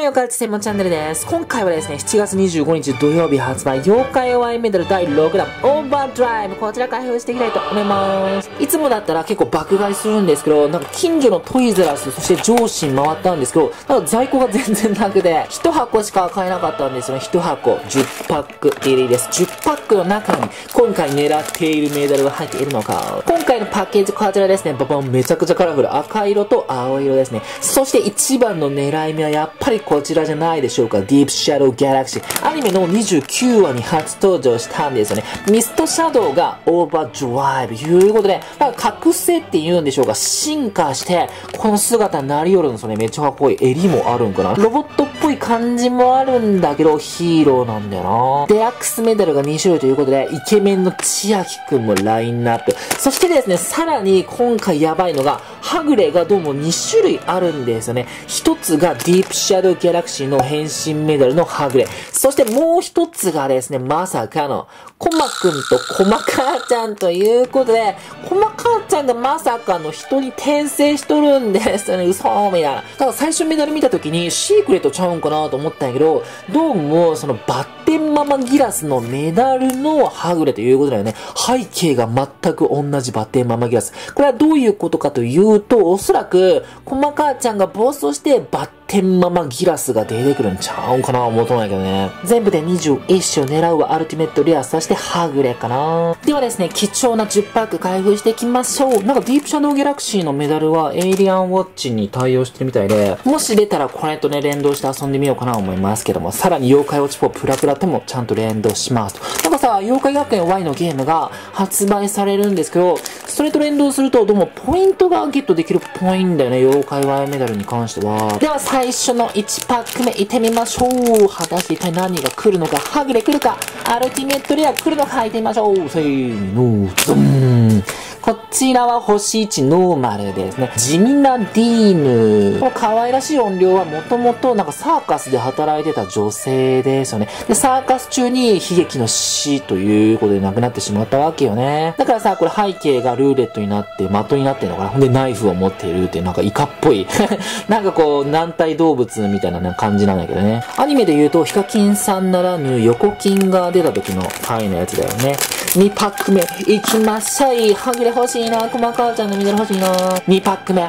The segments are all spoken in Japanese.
妖怪専門チャンネルです。今回はですね、7月25日土曜日発売、妖怪ワインメダル第6弾、オーバードライブ、こちら開封していきたいと思います。いつもだったら結構爆買いするんですけど、なんか近所のトイザらス、そして上司に回ったんですけど、なんか在庫が全然なくて、1箱しか買えなかったんですよね。1箱、10パック入りです。10パックの中に、今回狙っているメダルが入っているのか。今回のパッケージこちらですね、ババンめちゃくちゃカラフル。赤色と青色ですね。そして一番の狙い目はやっぱりこちらじゃないでしょうか。ディープシャドウギャラクシー。アニメの29話に初登場したんですよね。ミストシャドウがオーバードライブ。いうことで、覚醒って言うんでしょうか。進化して、この姿になりよるんですよね。めっちゃかっこいい。襟もあるんかな。ロボットっぽい感じもあるんだけど、ヒーローなんだよな。デラックスメダルが2種類ということで、イケメンの千秋くんもラインナップ。そしてですね、さらに今回やばいのが、はぐれがどうも2種類あるんですよね。一つがディープシャドウギャラクシーの変身メダルのはぐれ。そしてもう一つがですね、まさかの、コマくんとコマ母ちゃんということで、コマ母ちゃんがまさかの人に転生しとるんですよね。嘘みたいな。ただ最初メダル見た時にシークレットちゃうんかなと思ったんやけど、どうもそのバッテンママギラスのメダルのはぐれということだよね。背景が全く同じバッテンママギラス。これはどういうことかというと、おそらく、コマ母ちゃんが暴走してバッテンママギラスが出てくるんちゃうんかな思うとんやけどね。全部で21種を狙うはアルティメットレア、そしてはぐれかな。ではですね、貴重な10パック開封していきましょう。なんかディープシャドウギャラクシーのメダルはエイリアンウォッチに対応してるみたいで、もし出たらこれとね、連動して遊んでみようかなと思いますけども、さらに妖怪ウォッチ4プラプラともちゃんと連動しますと。なんかさ、妖怪学園 Y のゲームが発売されるんですけど、それと連動するとどうもポイントがゲットできるっぽいんだよね、妖怪 Y メダルに関しては。では最初の1パック目いってみましょう。果たして一体何が来るのか、はぐれ来るか、アルティメットレア来るのか、いってみましょう。せーの、ズン。こちらは星1ノーマルですね。地味なディーヌ。この可愛らしい音量はもともとなんかサーカスで働いてた女性ですよね。で、サーカス中に悲劇の死ということで亡くなってしまったわけよね。だからさ、これ背景がルーレットになって的になってるのかな。ほんでナイフを持っているっていうなんかイカっぽい。なんかこう軟体動物みたいな感じなんだけどね。アニメで言うとヒカキンさんならぬ横金が出た時の回のやつだよね。2パック目いきましょい。はぐれ欲しいな。コマ母ちゃんのメダル欲しいな。2パック目。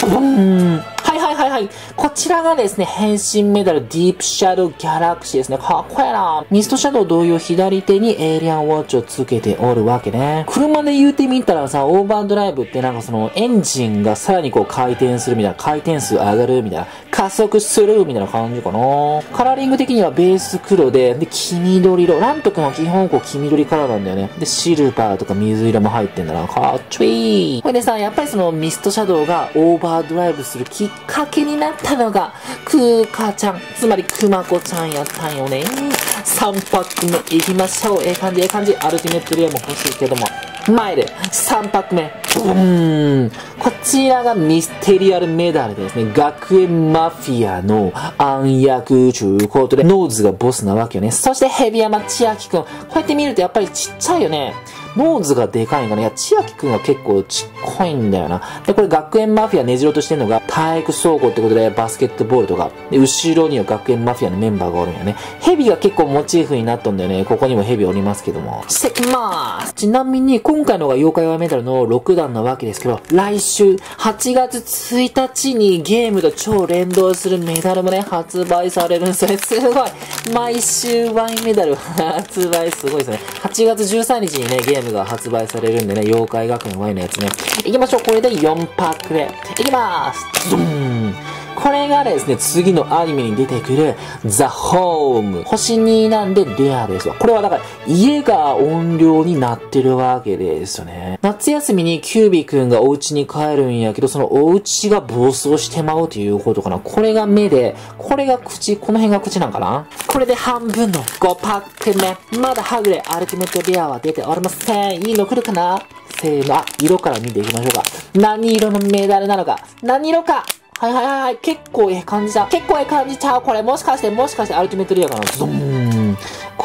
はい。こちらがですね、変身メダルディープシャドウギャラクシーですね。かっこいいな。ミストシャドウ同様左手にエイリアンウォッチをつけておるわけね。車で言うてみたらさ、オーバードライブってなんかそのエンジンがさらにこう回転するみたいな、回転数上がるみたいな、加速するみたいな感じかな。カラーリング的にはベース黒で、黄緑色。ラント君は基本こう黄緑カラーなんだよね。で、シルバーとか水色も入ってんだな。かっちょいい。これでさ、やっぱりそのミストシャドウがオーバードライブするきっかけになったのが、クーカちゃん、つまりクマコちゃんやったんよね。3パック目いきましょう。ええ感じ。アルティメットレアも欲しいけども。前で、3パック目。こちらがミステリアルメダルですね。学園マフィアの暗躍ということで、ノーズがボスなわけよね。そしてヘビヤマ千秋くん。こうやって見るとやっぱりちっちゃいよね。ノーズがでかいんかな。いや、千秋くんは結構ちっこいんだよな。で、これ学園マフィア根城としてるのが体育倉庫ってことでバスケットボールとか。で、後ろには学園マフィアのメンバーがおるんよね。ヘビが結構モチーフになっとんだよね。ここにもヘビおりますけども。してきまーす。ちなみに今回のが妖怪ワイメダルの6弾なわけですけど、来週8月1日にゲームと超連動するメダルもね、発売されるんですよね。すごい。毎週ワイメダル発売すごいですね。8月13日にね、ゲームが発売されるんでね、妖怪学園 Y のやつね。いきましょう。これで4パック目。いきまーす。ドン。これがですね、次のアニメに出てくる、ザ・ホーム。星2なんでレアですわ。これはだから、家が音量になってるわけですよね。夏休みにキュービーくんがお家に帰るんやけど、そのお家が暴走してまうということかな。これが目で、これが口、この辺が口なんかな。これで半分の5パック目。まだはぐれアルティメットレアは出ておりません。いいの来るかな。せーの。色から見ていきましょうか。何色のメダルなのか。何色か。はい。結構ええ感じだ。結構ええ感じちゃう。これもしかしてアルティメットレアかな。ドーン。こ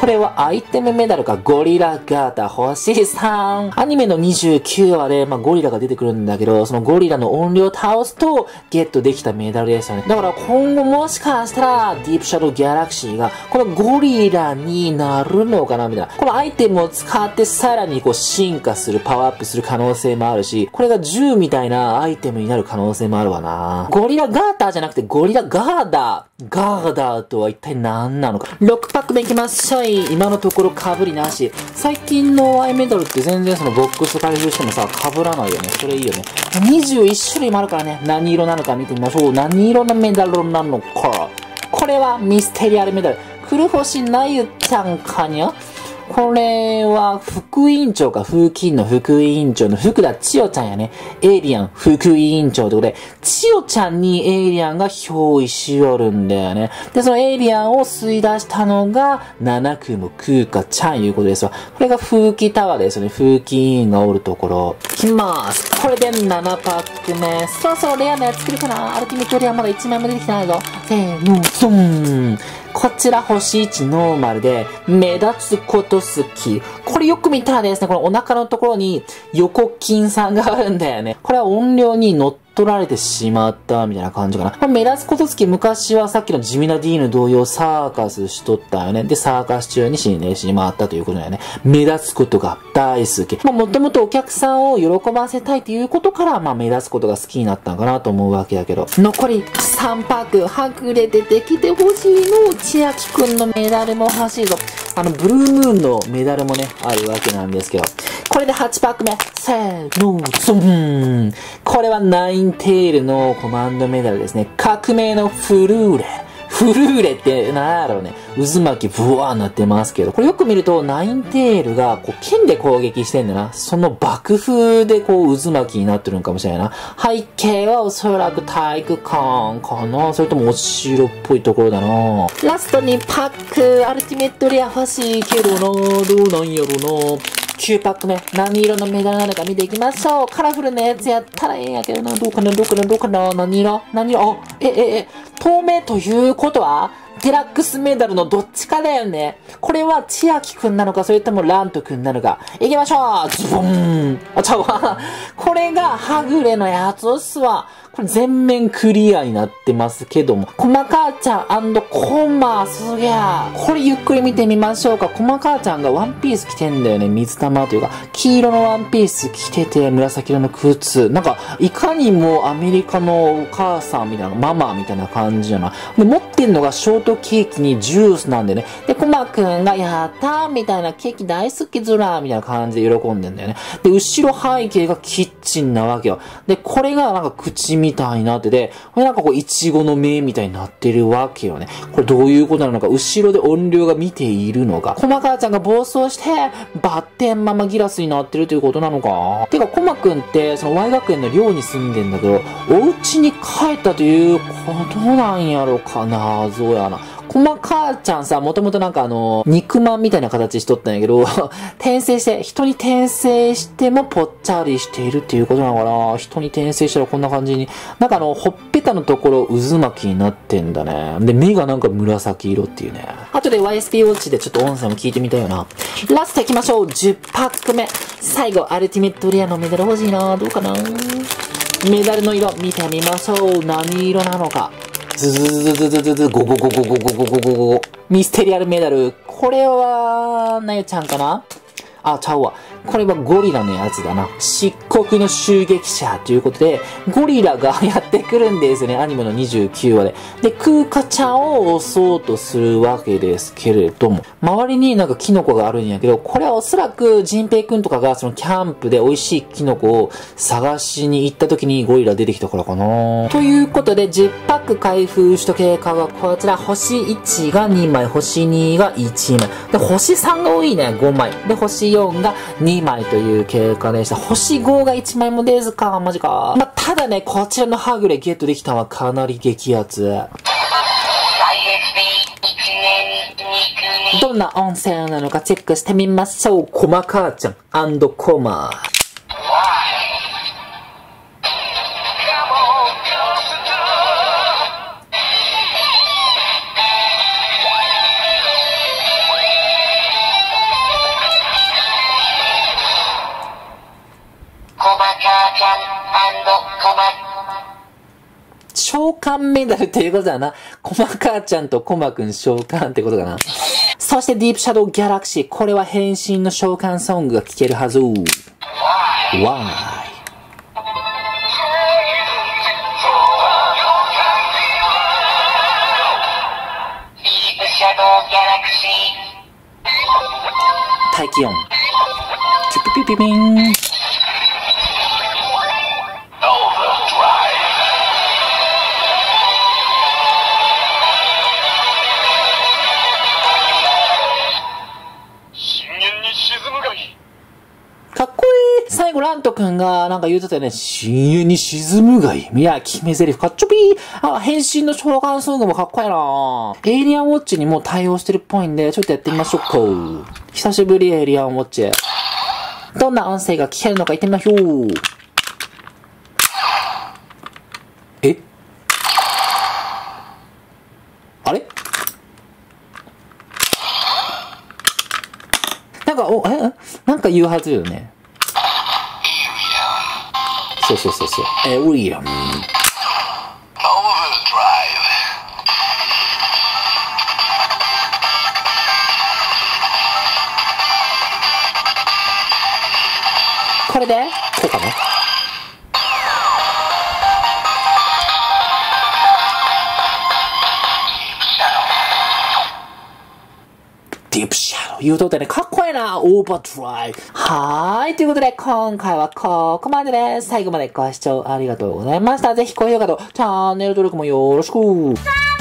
これはアイテムメダルか、ゴリラガータ星3。アニメの29話で、ゴリラが出てくるんだけど、そのゴリラの怨霊を倒すと、ゲットできたメダルですよね。だから今後もしかしたら、ディープシャドウギャラクシーが、このゴリラになるのかなみたいな。このアイテムを使ってさらに進化する、パワーアップする可能性もあるし、これが銃みたいなアイテムになる可能性もあるわな。ゴリラガーターじゃなくてゴリラガーダー。ガーダーとは一体何なのか。6パック目いきましょう。今のところ被りなし。最近のアイメダルって全然そのボックス開封してもさ、被らないよね。それいいよね。21種類もあるからね。何色なのか見てみましょう。何色のメダルなのか。これはミステリアルメダル。黒星なゆちゃんかにゃ。これは、副委員長か、風紀委員の副委員長の福田千代ちゃんやね。エイリアン副委員長ということで、千代ちゃんにエイリアンが憑依しよるんだよね。で、そのエイリアンを吸い出したのが、七雲空花ちゃんいうことですわ。これが風紀タワーですよね。風紀委員がおるところ。いきます。これで7パック目。そろそろレアなやつ作るかな。アルティメットレアまだ1枚も出てきてないぞ。せーの、ソン。こちら星1ノーマルで、目立つこと好き。これよく見たらですね、このお腹のところに横筋さんがあるんだよね。これは音量に乗っ取られてしまったみたいな感じかな。目立つこと好き、昔はさっきのジミナ D の同様サーカスしとったよね。で、サーカス中に死んでしまったということだよね。目立つことが大好き。もともとお客さんを喜ばせたいということから、目立つことが好きになったのかなと思うわけだけど。残り3パック、はぐれ出てきてほしいの。千秋くんのメダルも欲しいぞ。ブルームーンのメダルもね、あるわけなんですけど。これで8パック目。せーの、ゾーン。これはナインテールのコマンドメダルですね。革命のフルーレ。フルーレってなんやろうね。渦巻きブワーなってますけど。これよく見ると、ナインテールが剣で攻撃してんだな。その爆風で渦巻きになってるのかもしれないな。背景はおそらく体育館かな。それともお城っぽいところだな。ラストにパック、アルティメットレア欲しいけどな。どうなんやろな。9パック目。何色のメダルなのか見ていきましょう。カラフルなやつやったらええんやけどな。どうかな何色透明ということはデラックスメダルのどっちかだよね。これは千秋くんなのか、それともラントくんなのか。行きましょう。ズボン。これがはぐれのやつっすわ。これ全面クリアになってますけども。コマ母ちゃん&コマ、すげー。これゆっくり見てみましょうか。コマ母ちゃんがワンピース着てんだよね。水玉というか。黄色のワンピース着てて、紫色の靴。なんか、いかにもアメリカのお母さんみたいな、ママみたいな感じじゃない。で、持ってんのがショートケーキにジュースなんでね。で、コマくんが、やったーみたいな、ケーキ大好きずらーみたいな感じで喜んでんだよね。で、後ろ背景がキッチンなわけよ。で、これがなんか口みたいになってて、これなんかイチゴの目みたいになってるわけよね。これどういうことなのか、後ろで音量が見ているのか。コマ母ちゃんが暴走して、バッテンママギラスになってるということなのか。てか、コマくんって、その Y 学園の寮に住んでんだけど、お家に帰ったということなんやろかな、謎やな。コマ母ちゃんさ、もともとなんか肉まんみたいな形しとったんやけど、転生して、人に転生してもぽっちゃりしているっていうことなのかな。人に転生したらこんな感じに、なんかほっぺたのところ渦巻きになってんだね。で、目がなんか紫色っていうね。後で YSP ウォッチでちょっと音声も聞いてみたいよな。ラスト行きましょう。10パック目。最後、アルティメットレアのメダル欲しいな。どうかな。メダルの色見てみましょう。何色なのか。ゴ。ミステリアルメダル。これは、なゆちゃんかな。ちゃうわ。これはゴリラのやつだな。漆黒の襲撃者ということで、ゴリラがやってくるんですね。アニメの29話で。で、空花ちゃんを襲おうとするわけですけれども、周りになんかキノコがあるんやけど、これはおそらくジンペイくんとかがそのキャンプで美味しいキノコを探しに行った時にゴリラ出てきたからかな。ということで、10パック開封した結果がこちら、星1が2枚、星2が1枚。で、星3が多いね、5枚。で、星4が2枚という結果でした。星5が1枚も出ずか、マジか。ただね、こちらのはぐれゲットできたのはかなり激アツ。どんな音声なのかチェックしてみましょう。コマ母ちゃん&コマ。 喚メダルっていうことだな。コマ母ちゃんとコマくん召喚ってことかな。そしてディープシャドウギャラクシー。これは変身の召喚ソングが聴けるはず。Why?大気音。キュピピピピン。かっこいい。最後ラントくんがなんか言うてたよね。深淵に沈むがいい。いや、決め台詞かっちょぴー。あ、変身の召喚ソングもかっこいいな。エイリアンウォッチにも対応してるっぽいんで、ちょっとやってみましょうか。久しぶりエイリアンウォッチ。どんな音声が聞けるのか言ってみましょう。え？あれ？なんか、なんか言うはずよね。そう。ウィリアム。これで、こうかな。ディープシャドウ言うとってね、かっこいいな、オーバードライブ。はーい、ということで、今回はここまでです。最後までご視聴ありがとうございました。ぜひ高評価とチャンネル登録もよろしく。